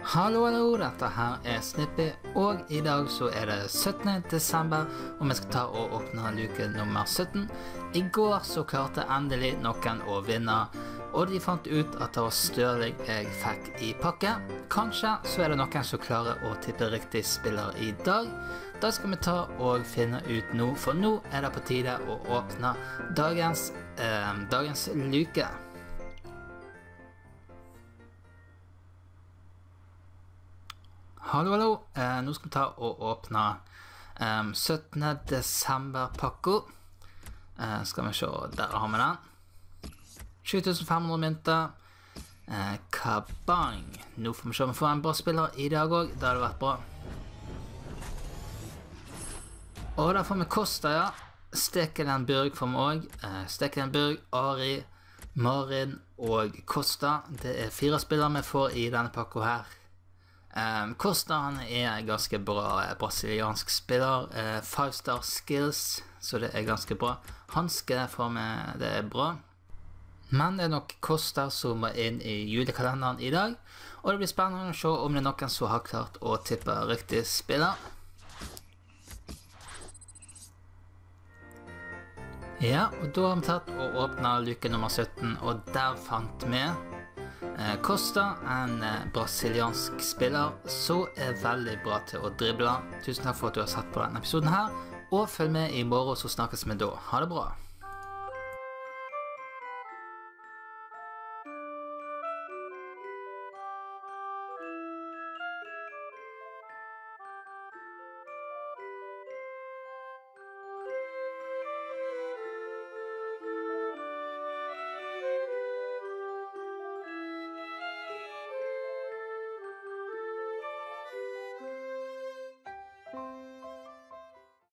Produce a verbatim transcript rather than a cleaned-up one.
Hallo, hallo, dette her er Snippy, og i dag så er det syttende desember, og vi skal ta og åpne luke nummer sytten. I går så klarte endelig noen å vinne, og de fant ut at det var Stirling jeg fikk i pakke. Kanskje så er det noen som klarer å tippe riktig spiller i dag. Da skal vi ta og finne ut nå, for nå er det på tide å åpne dagens, eh, dagens luke. Hallo, hallo. Eh, nå skal vi ta og åpne um, syttende desember pakko. Eh, skal vi se, der har vi den. tjue tusen fem hundre mynter. Eh, kabang. Nå får vi se om vi får en bra spiller i dag også. Det hadde vært bra. Og der får vi Costa, ja. Stekelenburg får vi også. Eh, Stekelenburg, Ari, Marin og Costa. Det er fire spillere vi får i denne pakko her. Um, Costa han er ganske bra eh, brasiliansk spiller, eh, five star skills, så det er ganske bra. Hanske får vi, det er bra. Men det er nok Costa som må inn i julekalenderen i dag, og det blir spennende å se om det er noen som har klart å tippe riktig spiller. Ja, og da har vi tatt og åpnet luke nummer sytten, og der fant vi Costa, en brasiliansk spiller som er veldig bra til å drible. Tusen takk for at du har sett på denne episoden her, og følg med i morgen, så snakkes vi da. Ha det bra!